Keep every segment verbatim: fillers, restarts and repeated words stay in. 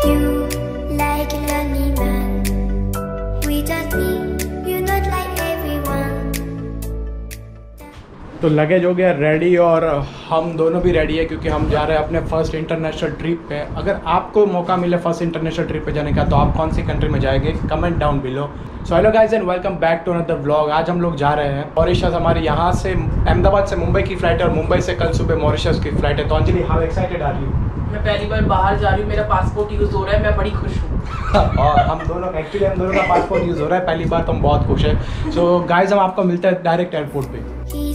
तो लगेज हो गया रेडी और हम दोनों भी रेडी है क्योंकि हम जा रहे हैं अपने फर्स्ट इंटरनेशनल ट्रिप पे। अगर आपको मौका मिले फर्स्ट इंटरनेशनल ट्रिप पे जाने का तो आप कौन सी कंट्री में जाएंगे, comment down below. So hello guys and welcome back to another vlog. आज हम लोग जा रहे हैं मॉरिशस। हमारे यहाँ से अहमदाबाद से मुंबई की फ़्लाइट है और मुंबई से कल सुबह मॉरिशस की फ़्लाइट है। तो Anjali, how excited are you? मैं पहली बार बाहर जा रही हूँ, मेरा पासपोर्ट यूज़ हो रहा है, मैं बड़ी खुश हूँ। और हम दोनों एक्चुअली हम दोनों का पासपोर्ट यूज़ हो रहा है पहली बार, तो हम बहुत खुश हैं। सो गाइस हम आपको मिलते हैं डायरेक्ट एयरपोर्ट पे।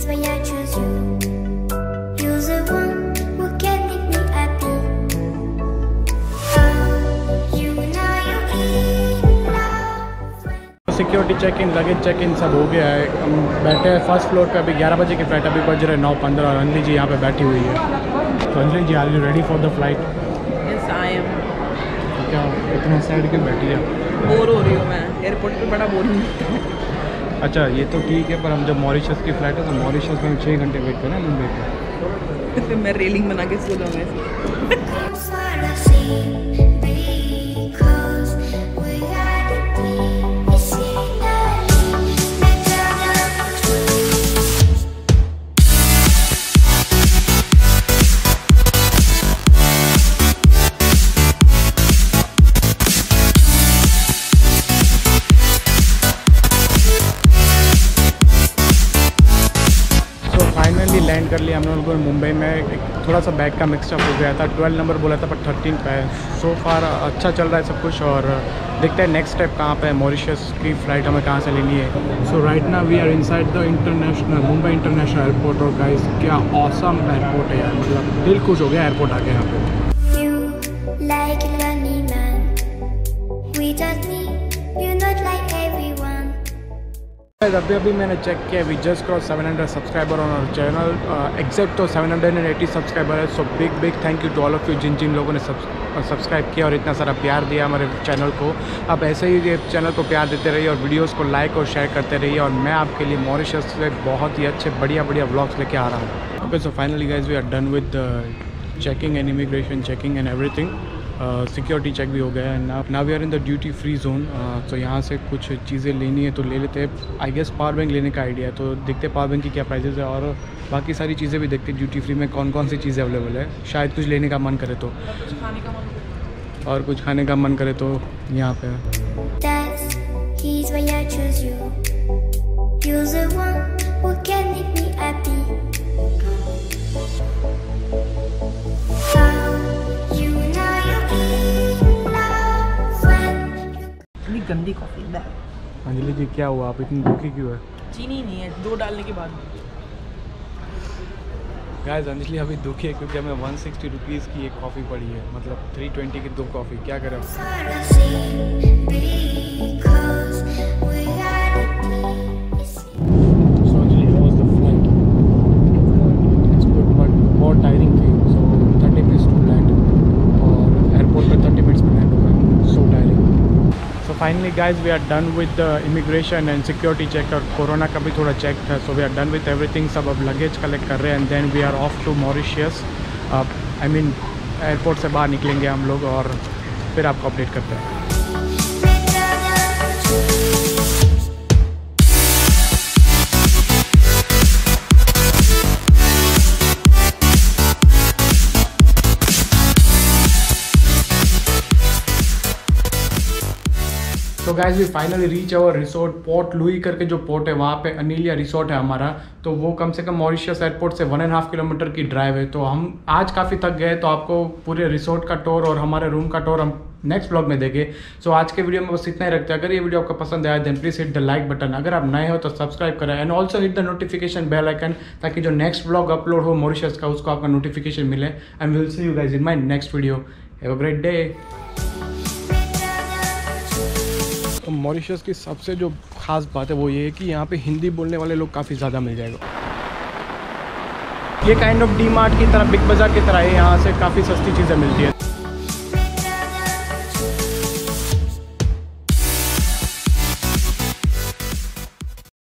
Security check in, luggage check in सब हो गया है। हम बैठे हैं फर्स्ट फ्लोर पे। अभी ग्यारह बजे की फ़्लाइट, अभी बज रहे नौ पंद्रह और अंजलि जी यहाँ पे बैठी हुई है। तो Anjali ji, are you ready for the flight? Yes I am. क्या इतना साइड क्यों बैठी है? बोर हो रही हूँ मैं, एयरपोर्ट पे बड़ा बोरिंग होता है। अच्छा ये तो ठीक है, पर हम जब मॉरिशस की फ़्लाइट है तो मॉरिशस में छः घंटे वेट करें मुंबई पे। फिर मैं रेलिंग बना के सो जाऊँगा। लैंड कर लिया हम लोगों को मुंबई में। एक थोड़ा सा बैग का मिक्सअप हो गया था, ट्वेल्व नंबर बोला था पर थर्टीन पे है। सो फार अच्छा चल रहा है सब कुछ और देखते हैं नेक्स्ट स्टेप कहाँ पे है, मॉरिशस की फ़्लाइट हमें कहाँ से लेनी है। So right now we are inside the international Mumbai international airport. और गाइस क्या ऑसम एयरपोर्ट है यार, मतलब दिल खुश हो गया एयरपोर्ट आके यहाँ पे। अभी अभी मैंने चेक किया, we just cross seven hundred subscriber on our channel. Exact तो सेवन हंड्रेड एटी सब्सक्राइबर है। So big big thank you to all of you जिन जिन लोगों ने सब्सक्राइब किया और इतना सारा प्यार दिया हमारे चैनल को। आप ऐसे ही ये चैनल को प्यार देते रहिए और वीडियोस को लाइक और शेयर करते रहिए। और मैं आपके लिए मॉरिशस से बहुत ही अच्छे बढ़िया बढ़िया व्लॉग्स लेके आ रहा हूँ। Okay, so finally guys we are done with checking and immigration checking and everything. Security check भी हो गया है। Now we are in the duty free zone. तो यहाँ से कुछ चीज़ें लेनी है तो ले लेते हैं। आई गेस पावर बैंक लेने का आइडिया है, तो देखते हैं पावर बैंक की क्या प्राइजेज़ है और बाकी सारी चीज़ें भी देखते हैं ड्यूटी फ्री में कौन कौन सी चीज़ें अवेलेबल है। शायद कुछ लेने का मन करे तो, और कुछ खाने का मन करे तो यहाँ पे गंदी कॉफी। अंजलि जी क्या हुआ, आप इतनी दुखी क्यों है? चीनी नहीं है, दो डालने के बाद। गाइस अंजलि अभी दुखी है क्योंकि हमें वन सिक्सटी रुपीज़ की एक कॉफ़ी पड़ी है, मतलब थ्री ट्वेंटी की दो कॉफ़ी। क्या करें? So Anjali how was the flight? It's good but बहुत टायरिंग थी। So thirty minutes to land और एयरपोर्ट पे थर्टी मिनट्स में लैंड होगा। So tiring. So finally guys we are done with the immigration and security check और corona का भी थोड़ा चेक था। So we are done with everything. सब अब लगेज कलेक्ट कर रहे हैं and then we are off to Mauritius. I mean airport से बाहर निकलेंगे हम लोग और फिर आपको अपडेट करते हैं। तो guys we finally reach our resort. Port Louis करके जो पोर्ट है वहाँ पे अनिलिया रिसोर्ट है हमारा। तो वो कम से कम मॉरिशस एयरपोर्ट से वन एंड हाफ किलोमीटर की ड्राइव है। तो हम आज काफ़ी थक गए, तो आपको पूरे रिसोर्ट का टूर और हमारे रूम का टूर हम नेक्स्ट ब्लॉग में देंगे। सो आज के वीडियो में बस इतना ही रखते हैं। अगर ये वीडियो आपको पसंद आया then please hit the like button. अगर आप नए हो तो सब्सक्राइब करें and also hit the notification bell icon, ताकि जो नेक्स्ट ब्लॉग अपलोड हो मॉरिशस का उसको आपका नोटिफिकेशन मिले। And will see you guys in my next video. Have a great day. तो मॉरिशस की सबसे जो ख़ास बात है वो ये है कि यहाँ पे हिंदी बोलने वाले लोग काफ़ी ज़्यादा मिल जाएगा। ये काइंड ऑफ डी मार्ट की तरह, बिग बाज़ार की तरह है, यहाँ से काफ़ी सस्ती चीज़ें मिलती है।